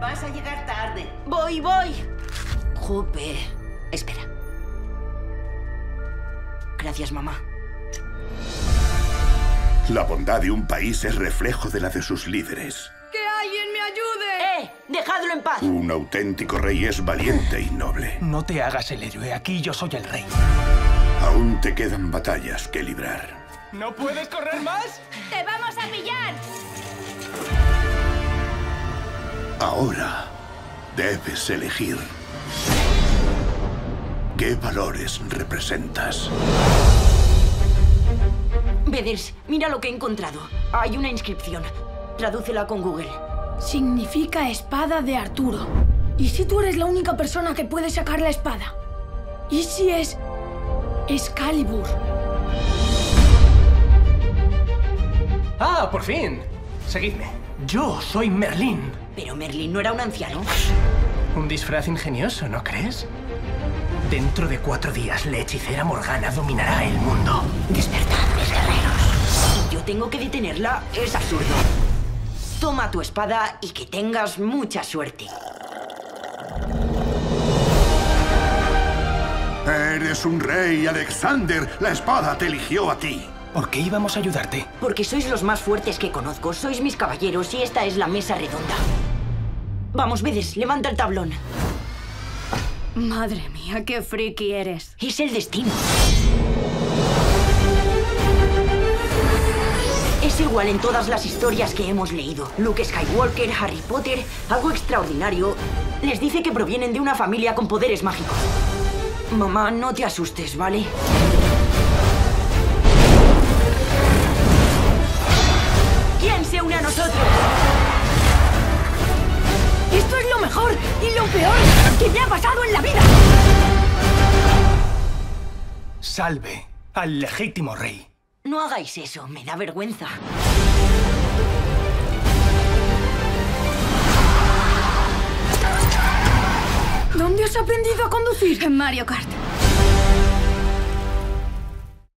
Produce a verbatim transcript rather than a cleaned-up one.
Vas a llegar tarde. Voy, voy. Jope. Espera. Gracias, mamá. La bondad de un país es reflejo de la de sus líderes. ¡Que alguien me ayude! ¡Eh! ¡Dejadlo en paz! Un auténtico rey es valiente y noble. No te hagas el héroe. Aquí yo soy el rey. Aún te quedan batallas que librar. ¿No puedes correr más? ¡Te vamos a pillar! Ahora debes elegir. ¿Qué valores representas? Veders, mira lo que he encontrado. Hay una inscripción. Tradúcela con Google. Significa espada de Arturo. ¿Y si tú eres la única persona que puede sacar la espada? ¿Y si es Excalibur? ¡Ah, por fin! Seguidme. Yo soy Merlín. Pero Merlín no era un anciano. Un disfraz ingenioso, ¿no crees? Dentro de cuatro días, la hechicera Morgana dominará el mundo. Despertad, mis guerreros. Si yo tengo que detenerla, es absurdo. Toma tu espada y que tengas mucha suerte. Eres un rey, Alexander. La espada te eligió a ti. ¿Por qué íbamos a ayudarte? Porque sois los más fuertes que conozco. Sois mis caballeros y esta es la mesa redonda. Vamos, Veders, levanta el tablón. Madre mía, qué friki eres. Es el destino. Es igual en todas las historias que hemos leído. Luke Skywalker, Harry Potter, algo extraordinario. Les dice que provienen de una familia con poderes mágicos. Mamá, no te asustes, ¿vale? ¿Quién se une a nosotros? Esto es lo mejor y lo peor que me ha pasado en la vida. Salve al legítimo rey. No hagáis eso, me da vergüenza. ¿Dónde has aprendido a conducir? En Mario Kart.